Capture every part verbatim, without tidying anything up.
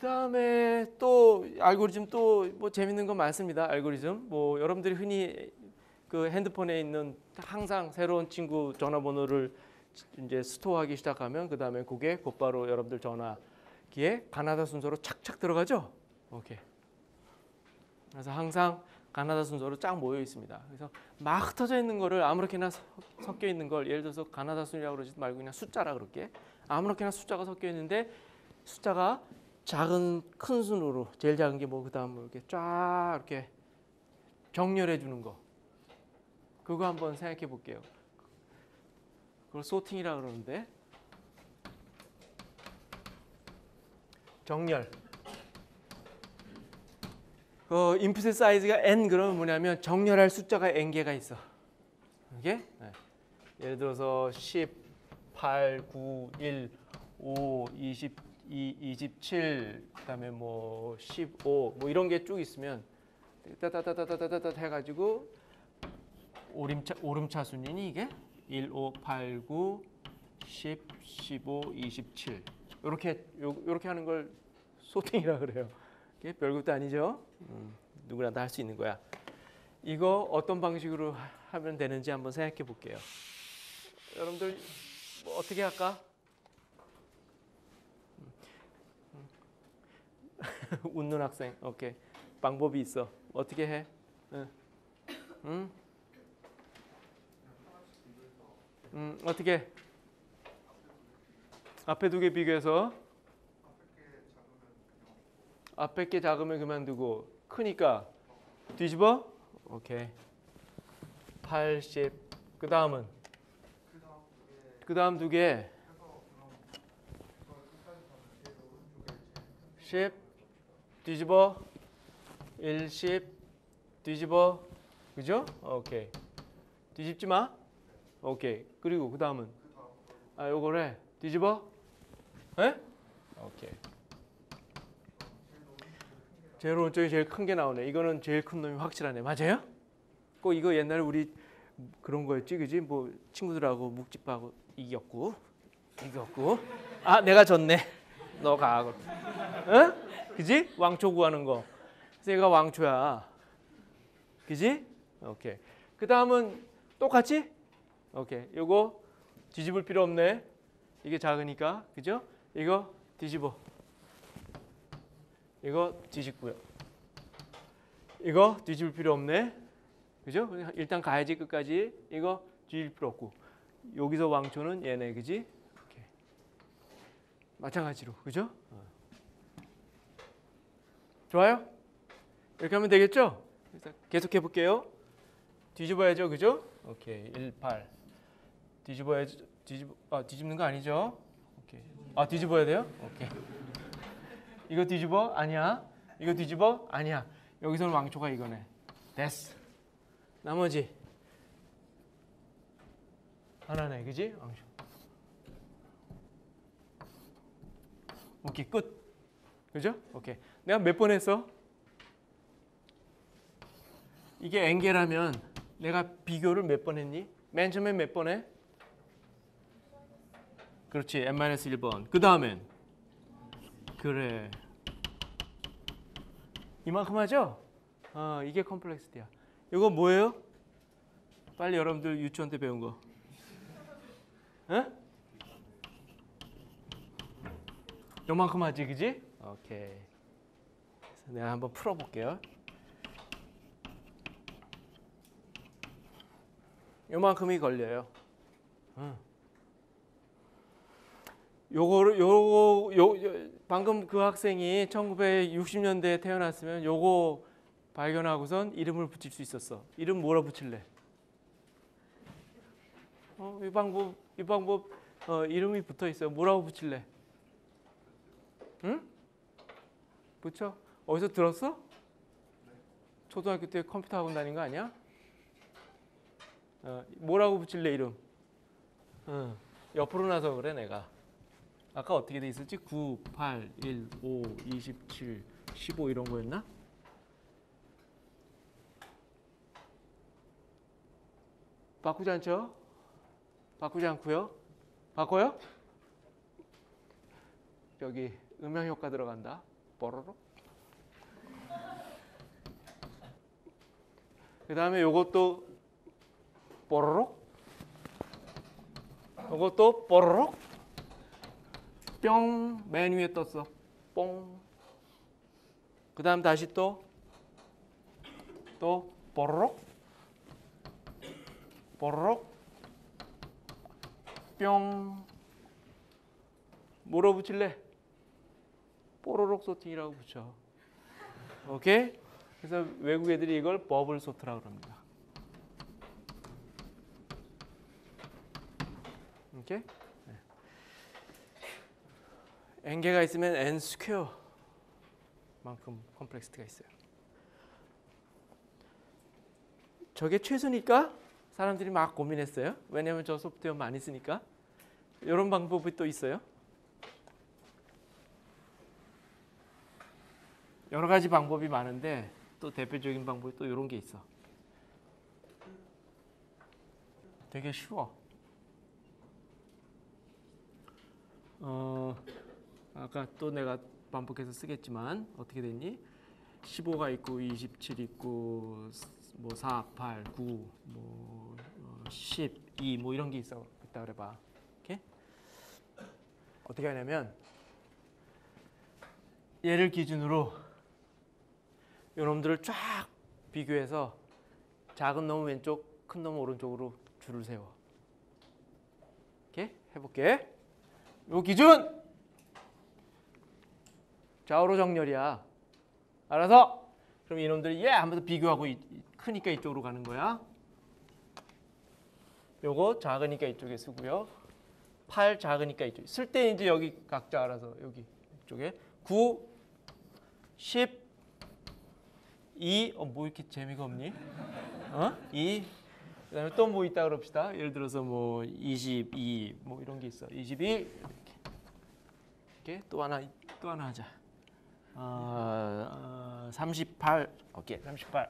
다음에 또 알고리즘 또 뭐 재밌는 거 많습니다. 알고리즘 뭐 여러분들이 흔히 그 핸드폰에 있는 항상 새로운 친구 전화번호를 이제 스토어하기 시작하면 그 다음에 그게 곧바로 여러분들 전화기에 가나다 순서로 착착 들어가죠. 오케이. 그래서 항상 가나다 순서로 쫙 모여 있습니다. 그래서 막 흩어져 있는 거를 아무렇게나 섞여 있는 걸 예를 들어서 가나다 순이라고 그러지 말고 그냥 숫자라 그럴게. 아무렇게나 숫자가 섞여 있는데 숫자가 작은 큰 순으로 제일 작은 게 뭐 그다음 뭐 이렇게 쫙 이렇게 정렬해 주는 거. 그거 한번 생각해 볼게요. 그걸 소팅이라 그러는데 정렬. 그 인풋의 사이즈가 n 그러면 뭐냐면 정렬할 숫자가 n 개가 있어. 이게 네. 예를 들어서 십, 팔, 구, 일, 오, 이십이, 이십칠, 그다음에 뭐 십오 뭐 이런 게 쭉 있으면 따따따따따따따 해가지고 오름차 오름차 순이니 이게 일, 오, 팔, 구, 십, 십오, 이십칠 이렇게 이렇게 하는 걸 소팅이라 그래요. 이게 별것도 아니죠. 음, 누구나 다 할 수 있는 거야. 이거 어떤 방식으로 하면 되는지 한번 생각해 볼게요. 여러분들 뭐 어떻게 할까? 웃는 학생. 오케이. 방법이 있어. 어떻게 해? 응. 응? 음, 어떻게? 앞에 두 개 비교해서 앞에 게 작으면 그만두고 크니까 뒤집어? 오케이. 팔십. 그 다음은? 그 다음 두 개. 십. 뒤집어. 일, 십. 뒤집어. 그죠? 오케이. 뒤집지 마. 오케이. 그리고 그 다음은? 아, 요거래. 뒤집어? 에? 오케이. 제일 오른쪽이 제일 큰 게 나오네. 이거는 제일 큰 놈이 확실하네. 맞아요? 꼭 이거 옛날에 우리 그런 거였지, 그지? 뭐 친구들하고 묵집하고 이겼고, 이겼고. 아, 내가 졌네. 너 가. 응? 그지? 왕초 구하는 거. 그래서 얘가 왕초야. 그지? 오케이. 그 다음은 똑같이? 오케이. 요거 뒤집을 필요 없네. 이게 작으니까, 그죠? 이거 뒤집어. 이거 뒤집고요. 이거 뒤집을 필요 없네. 그죠? 일단 가야지 끝까지. 이거 뒤집을 필요 없고. 여기서 왕초는 얘네, 그지? 오케이. 마찬가지로, 그죠? 어. 좋아요? 이렇게 하면 되겠죠? 계속 해볼게요. 뒤집어야죠, 그죠? 오케이. 일, 팔. 뒤집어야죠. 뒤집, 아, 뒤집는 거 아니죠? 오케이. 아, 뒤집어야 돼요? 오케이. 이거 뒤집어? 아니야. 이거 뒤집어? 아니야. 여기서는 왕초가 이거네. 됐어. 나머지 하나네, 그지? 왕초. 오케이, 끝. 그죠? 오케이. 내가 몇 번 했어? 이게 n개라면 내가 비교를 몇 번 했니? 맨 처음에 몇 번 해? 그렇지. 엔 마이너스 일 번. 그 다음엔? 그래. 이만큼 하죠? 어, 이게 컴플렉시티야. 이거 뭐예요? 빨리 여러분들 유치원 때 배운 거. 에? 요만큼 하지, 그지? 오케이. 그래서 내가 한번 풀어볼게요. 요만큼이 걸려요. 응. 요거를 요거 요, 요 방금 그 학생이 천구백육십 년대에 태어났으면 요거 발견하고선 이름을 붙일 수 있었어. 이름 뭐라 붙일래? 어, 이 방법 이 방법 어, 이름이 붙어 있어요. 뭐라고 붙일래? 응? 붙여? 어디서 들었어? 초등학교 때 컴퓨터 학원 다닌 거 아니야? 어, 뭐라고 붙일래 이름? 어, 옆으로 나서 그래 내가. 아까 어떻게 돼 있었지? 구, 팔, 일, 오, 이십칠, 십오 이런 거였나? 바꾸지 않죠? 바꾸지 않고요. 바꿔요? 여기 음향 효과 들어간다. 뽀로록. 그 다음에 요것도 뽀로록. 요것도 뽀로록. 뿅. 맨 위에 떴어. 뽕. 그 다음 다시 또 또 뽀로록. 뽀로록. 뿅. 뭐로 붙일래? 뽀로록 소팅이라고 붙여. 오케이? 그래서 외국 애들이 이걸 버블 소트라고 합니다. 오케이? 네. n개가 있으면 n 스퀘어 만큼 컴플렉시티가 있어요. 저게 최소니까 사람들이 막 고민했어요. 왜냐하면 저 소프트웨어 많이 쓰니까. 이런 방법이 또 있어요. 여러 가지 방법이 많은데 또 대표적인 방법이 또 이런 게 있어. 되게 쉬워. 어, 아까 또 내가 반복해서 쓰겠지만 어떻게 됐니? 십오가 있고 이십칠 있고 뭐 사, 팔, 구, 뭐 십이 뭐 이런 게 있어. 있다 그래 봐. 오케이? 어떻게 하냐면 얘를 기준으로 요놈들을 쫙 비교해서 작은 놈은 왼쪽, 큰 놈은 오른쪽으로 줄을 세워. 오케이? 해볼게. 요 기준! 좌우로 정렬이야. 알아서? 그럼 이놈들이 예! 하면서 비교하고 이, 크니까 이쪽으로 가는 거야. 요거 작으니까 이쪽에 쓰고요. 팔 작으니까 이쪽에. 쓸 때 이제 여기 각자 알아서 여기 이쪽에 구, 십, 이, 어, 뭐 이렇게 재미가 없니? 어? 이, 그 다음에 또 뭐 있다 그럽시다. 예를 들어서 뭐 이십이, 뭐 이런 게 있어. 이십이, 이렇게. 이렇게 또 하나, 또 하나 하자. 어, 어, 삼십팔, 오케이, 삼십팔.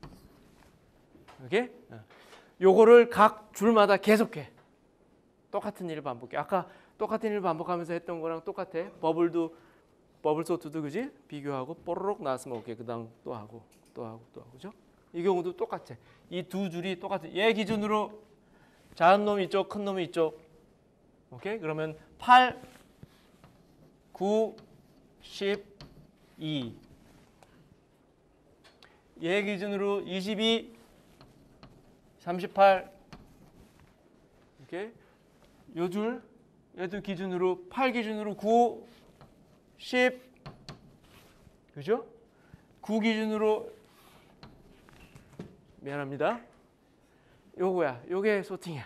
오케이? 어. 요거를 각 줄마다 계속해. 똑같은 일을 반복해. 아까 똑같은 일을 반복하면서 했던 거랑 똑같아. 버블도 버블 소트도 그지? 비교하고 뽀로록 나왔으면 오케이. 그다음 또 하고 또 하고 또 하고 그죠? 이 경우도 똑같아. 이 두 줄이 똑같아. 얘 기준으로 작은 놈 이쪽, 큰 놈 이쪽. 오케이? 그러면 팔, 구, 십, 이. 얘 기준으로 이십이, 삼십팔. 오케이? 요 줄 얘도 기준으로 팔 기준으로 구, 십. 그죠? 구 기준으로 미안합니다. 요거야. 요게 소팅이야.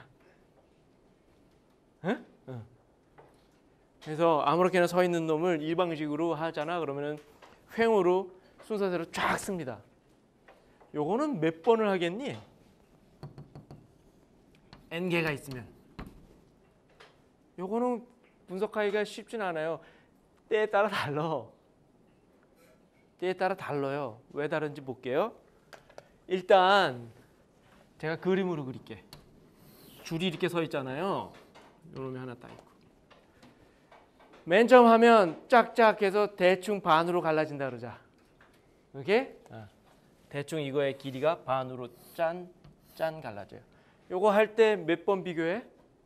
응? 응. 그래서 아무렇게나 서 있는 놈을 이 방식으로 하잖아. 그러면은 횡으로 순서대로 쫙 씁니다. 요거는 몇 번을 하겠니? n개가 있으면. 요거는 분석하기가 쉽진 않아요. 때에 따라 달라. 때에 따라 달라요. 왜 다른지 볼게요. 일단 제가 그림으로 그릴게. 줄이 이렇게 서 있잖아요. 요놈이 하나 딱 있고. 맨 처음 하면 짝짝 해서 대충 반으로 갈라진다 그러자. 오케이? 어. 대충 이거의 길이가 반으로 짠, 짠 갈라져요. 요거 할 때 몇 번 비교해?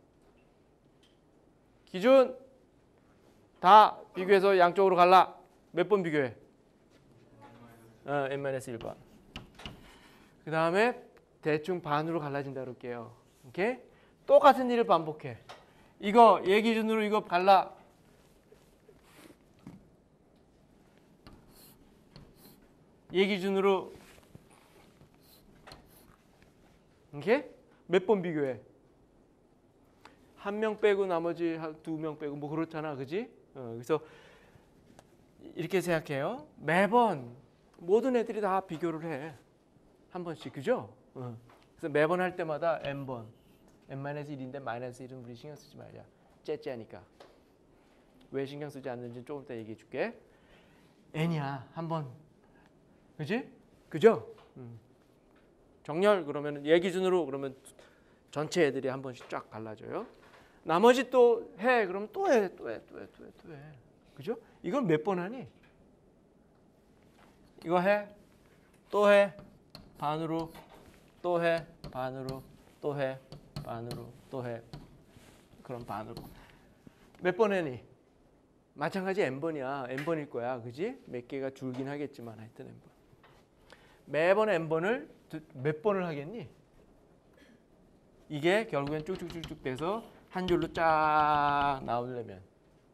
기준 다 비교해서 양쪽으로 갈라. 몇 번 비교해? 어, 엔 마이너스 일 번. 그 다음에 대충 반으로 갈라진다 그럴게요. 오케이? 똑같은 일을 반복해. 이거 얘 기준으로 이거 갈라. 얘 기준으로 오케이? 몇 번 비교해? 한 명 빼고 나머지 두 명 빼고 뭐 그렇잖아. 그지? 어, 그래서 이렇게 생각해요. 매번 모든 애들이 다 비교를 해. 한 번씩. 그죠? 어. 그래서 매번 할 때마다 n번. 엔 마이너스 일인데 마이너스 일은 우리 신경 쓰지 말자. 째째하니까. 왜 신경 쓰지 않는지 조금 이따 얘기해 줄게. n이야. 한 번. 그지? 그죠? 음. 정렬 그러면 얘 기준으로 그러면 전체 애들이 한 번씩 쫙 갈라져요. 나머지 또 해. 그럼 또 해. 또 해. 또 해. 또 해. 또 해. 그죠? 이걸 몇 번 하니? 이거 해, 또 해, 반으로, 또 해, 반으로, 또 해, 반으로, 또 해. 그럼 반으로. 몇 번 해니? 마찬가지 n번이야. n번일 거야. 그지? 몇 개가 줄긴 하겠지만 하여튼 n번. 매번 n번을 몇 번을 하겠니? 이게 결국엔 쭉쭉쭉쭉 돼서 한 줄로 쫙 나오려면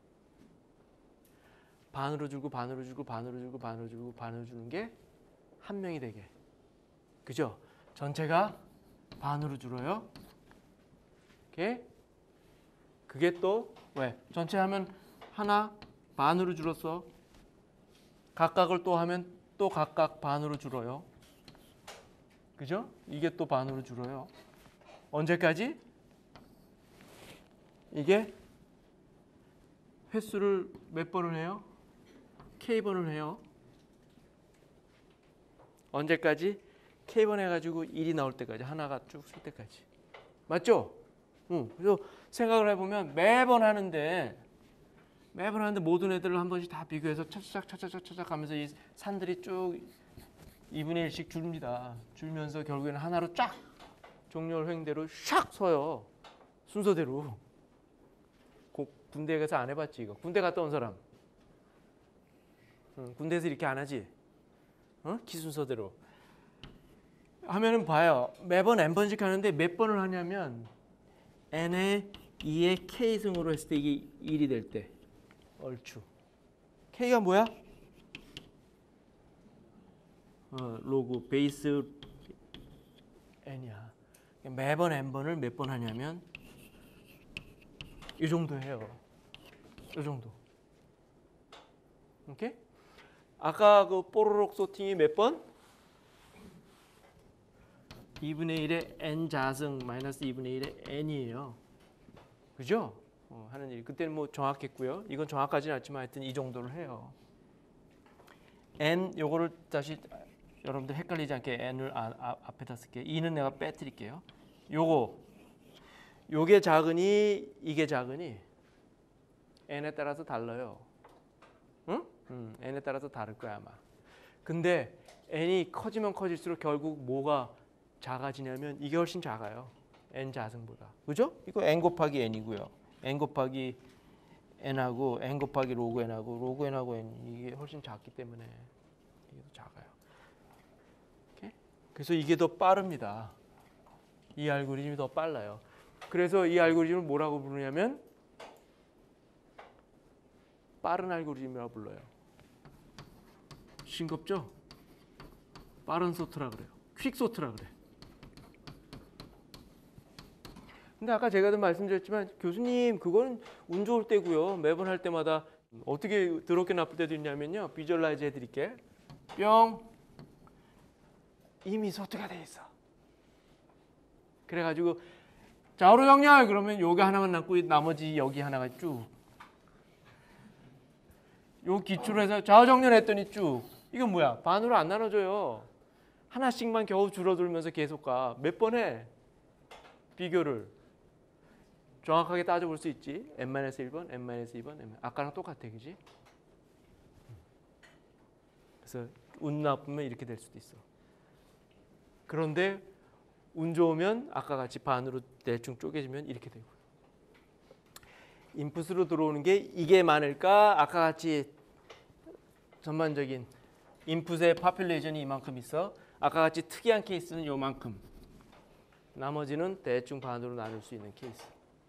반으로 줄고 반으로 줄고 반으로 줄고 반으로 줄고 반으로 주는 게 한 명이 되게. 그죠? 전체가 반으로 줄어요. 오케이? 그게 또 왜? 전체 하면 하나 반으로 줄었어. 각각을 또 하면 또 각각 반으로 줄어요. 그죠? 이게 또 반으로 줄어요. 언제까지? 이게 횟수를 몇 번을 해요? K번을 해요. 언제까지? K번 해가지고 일이 나올 때까지. 하나가 쭉 쓸 때까지. 맞죠? 응. 그래서 생각을 해보면 매번 하는데 매번 하는데 모든 애들을 한 번씩 다 비교해서 차차작 차차작 차차작 하면서 이 산들이 쭉 이분의 일씩 줄입니다. 줄면서 결국에는 하나로 쫙 종렬 횡대로 샥 서요. 순서대로. 군대에 가서 안 해봤지 이거. 군대 갔다 온 사람. 응, 군대에서 이렇게 안 하지. 어? 키 순서대로. 하면은 봐요. 매번 n번씩 하는데 몇 번을 하냐면 n에 이에 k승으로 했을 때 이게 일이 될 때. 얼추. k가 뭐야? 어, 로그 베이스 n이야. 매번 n번을 몇 번 하냐면 이 정도 해요. 이 정도. 오케이? 아까 그 뽀로록 소팅이 몇 번? 이분의 일의 n 자승 마이너스 이분의 일의 n이에요. 그죠? 어, 하는 일. 그때는 뭐 정확했고요. 이건 정확하지는 않지만 하여튼 이 정도를 해요. n 요거를 다시 여러분들 헷갈리지 않게 n을 아, 아, 앞에다 쓸게요. 이는 내가 빼드릴게요. 요거 요게 작으니 이게 작으니 n에 따라서 달라요. 응? 음, n에 따라서 다를 거야 아마. 근데 n이 커지면 커질수록 결국 뭐가 작아지냐면 이게 훨씬 작아요. n 자승보다. 그죠? 이거 n 곱하기 n이고요. n 곱하기 n하고 n 곱하기 로그 n하고 로그 n하고 n 이게 훨씬 작기 때문에 이게 더 작아요. 오케이? 그래서 이게 더 빠릅니다. 이 알고리즘이 더 빨라요. 그래서 이 알고리즘을 뭐라고 부르냐면 빠른 알고리즘이라고 불러요. 싱겁죠? 빠른 소트라 그래요. 퀵 소트라 그래. 근데 아까 제가 말씀드렸지만 교수님 그건 운 좋을 때고요. 매번 할 때마다 어떻게 더럽게 나쁠 때도 있냐면요. 비주얼라이즈 해드릴게. 뿅. 이미 소트가 돼 있어. 그래가지고 좌우로 정렬 그러면 요게 하나만 남고 나머지 여기 하나가 쭉. 요 기초로 해서 좌우 정렬했더니 쭉. 이건 뭐야? 반으로 안 나눠져요. 하나씩만 겨우 줄어들면서 계속 가. 몇 번 해? 비교를. 정확하게 따져볼 수 있지. 엔 마이너스 일 번, 엔 마이너스 이 번, N-. 아까랑 똑같아. 그지? 그래서 운 나쁘면 이렇게 될 수도 있어. 그런데 운 좋으면 아까 같이 반으로 대충 쪼개지면 이렇게 되고. 인풋으로 들어오는 게 이게 많을까? 아까 같이 전반적인 인풋의 파퓰레이션이 이만큼 있어. 아까 같이 특이한 케이스는 요만큼. 나머지는 대충 반으로 나눌 수 있는 케이스.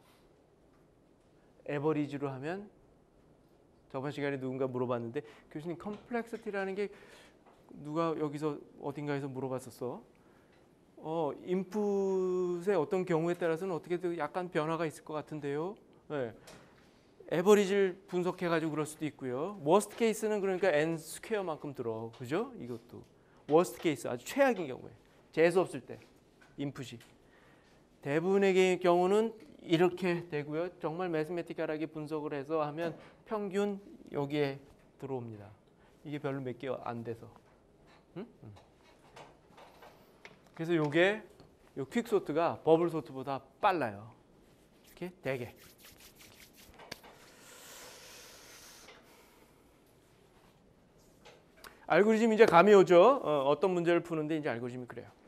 에버리지로 하면 저번 시간에 누군가 물어봤는데 교수님 컴플렉시티라는 게 누가 여기서 어딘가에서 물어봤었어. 어, 인풋의 어떤 경우에 따라서는 어떻게든 약간 변화가 있을 것 같은데요. 네. 에버리지를 분석해가지고 그럴 수도 있고요. 워스트 케이스는 그러니까 n 스퀘어만큼 들어. 그죠? 이것도. 워스트 케이스 아주 최악인 경우에. 재수 없을 때 인풋이. 대부분의 경우는 이렇게 되고요. 정말 매스매티컬하게 분석을 해서 하면 평균 여기에 들어옵니다. 이게 별로 몇 개 안 돼서. 응? 응. 그래서 요게 요 퀵소트가 버블 소트보다 빨라요. 이렇게 되게. 알고리즘 이제 감이 오죠. 어, 어떤 문제를 푸는데 이제 알고리즘이 그래요.